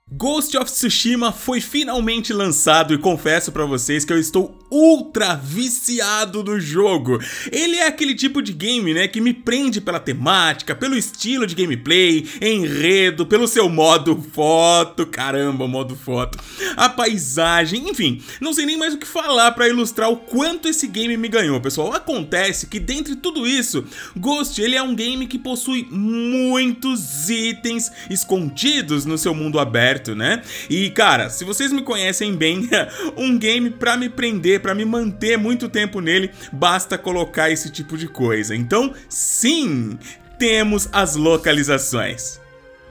Ghost of Tsushima foi finalmente lançado e confesso pra vocês que eu estou ultra viciado no jogo. Ele é aquele tipo de game, né, que me prende pela temática, pelo estilo de gameplay, enredo, pelo seu modo foto, caramba, modo foto, a paisagem, enfim, não sei nem mais o que falar pra ilustrar o quanto esse game me ganhou, pessoal. Acontece que dentre tudo isso, Ghost, ele é um game que possui muitos itens escondidos no seu mundo aberto, né? E cara, se vocês me conhecem bem, um game pra me prender, pra me manter muito tempo nele, basta colocar esse tipo de coisa. Então, sim, temos as localizações.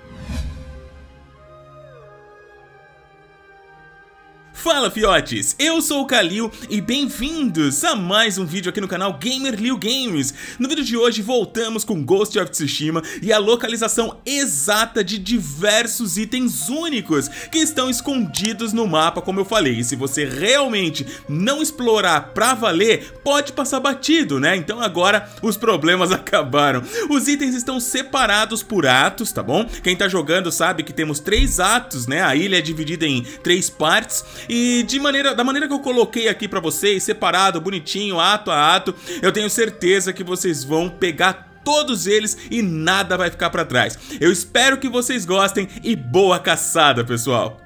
Fala fiotes, eu sou o Kalil e bem-vindos a mais um vídeo aqui no canal Gamer Games. No vídeo de hoje voltamos com Ghost of Tsushima e a localização exata de diversos itens únicos que estão escondidos no mapa, como eu falei. E se você realmente não explorar pra valer, pode passar batido, né? Então agora os problemas acabaram. Os itens estão separados por atos, tá bom? Quem tá jogando sabe que temos 3 atos, né? A ilha é dividida em 3 partes. E da maneira que eu coloquei aqui pra vocês, separado, bonitinho, ato a ato, eu tenho certeza que vocês vão pegar todos eles e nada vai ficar pra trás. Eu espero que vocês gostem e boa caçada, pessoal!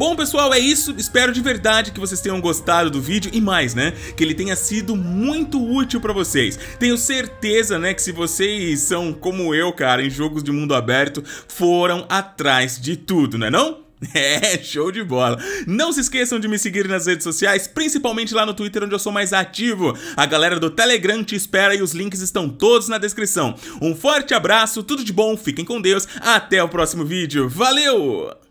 Bom, pessoal, é isso. Espero de verdade que vocês tenham gostado do vídeo e mais, né? Que ele tenha sido muito útil pra vocês. Tenho certeza, né, que se vocês são como eu, cara, em jogos de mundo aberto, foram atrás de tudo, né não? É, show de bola. Não se esqueçam de me seguir nas redes sociais, principalmente lá no Twitter, onde eu sou mais ativo. A galera do Telegram te espera e os links estão todos na descrição. Um forte abraço, tudo de bom, fiquem com Deus, até o próximo vídeo. Valeu!